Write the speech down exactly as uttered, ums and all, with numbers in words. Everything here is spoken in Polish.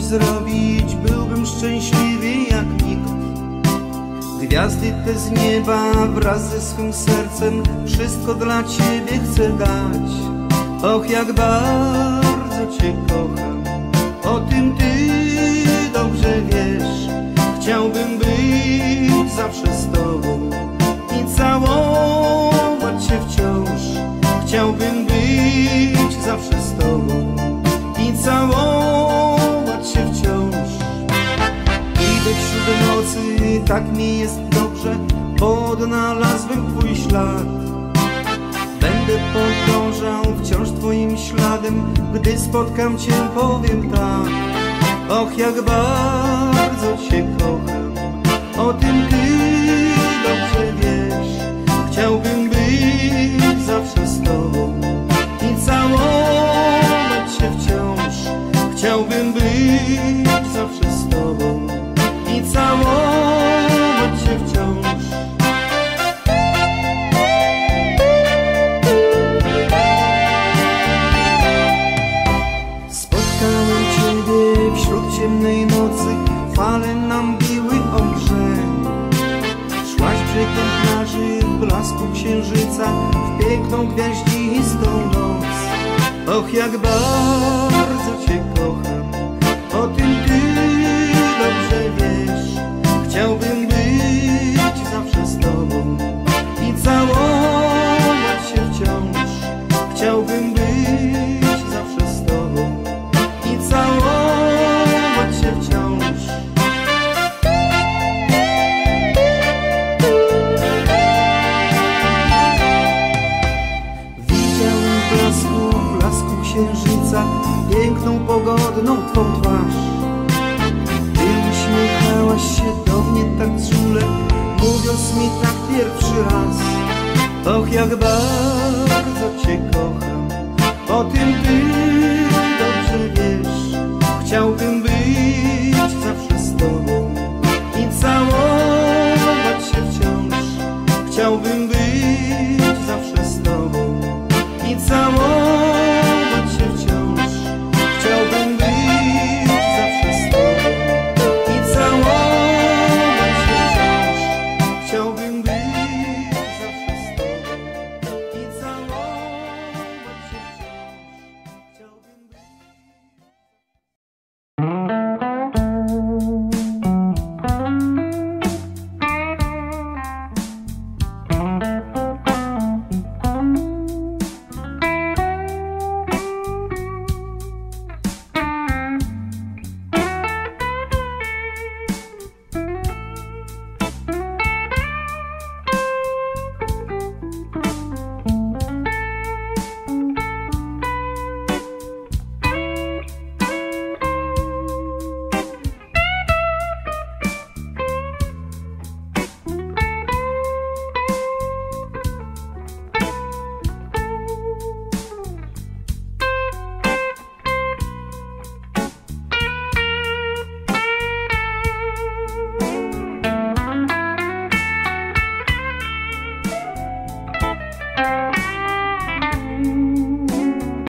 zrobić, byłbym szczęśliwy jak nikt. Gwiazdy te z nieba wraz ze swym sercem wszystko dla Ciebie chcę dać. Och, jak bardzo Cię kocham, o tym Ty dobrze wiesz. Chciałbym być zawsze z Tobą i całować Cię wciąż. Chciałbym być zawsze z Tobą i całować Cię wciąż. Idę wśród nocy, tak mi jest dobrze, bo odnalazłem Twój ślad. Będę podążał wciąż Twoim śladem, gdy spotkam Cię, powiem tak. Och, jak bardzo Cię kocham, o tym Ty dobrze wiesz. Chciałbym być zawsze z Tobą i całować Cię wciąż. Chciałbym być zawsze z Tobą i całować Cię wciąż. Spotkałem Ciebie wśród ciemnej nocy, fale nam biły o brzeg. Szłaś brzegiem plaży w blasku księżyca, w piękną gwiaździstą noc. Och, jak bardzo Cię kocham, o tym Ty dobrze wiesz. Chciałbym być zawsze z Tobą i całować się wciąż. Chciałbym być zawsze z Tobą i całować się wciąż. Widziałem w blasku, w blasku księżyca piękną, pogodną Twą twarz. Ty uśmiechałaś się do mnie tak czule, mówiąc mi tak pierwszy raz. Och, jak bardzo Cię kocham, o tym Ty dobrze wiesz. Chciałbym być zawsze z Tobą i całować się wciąż. Chciałbym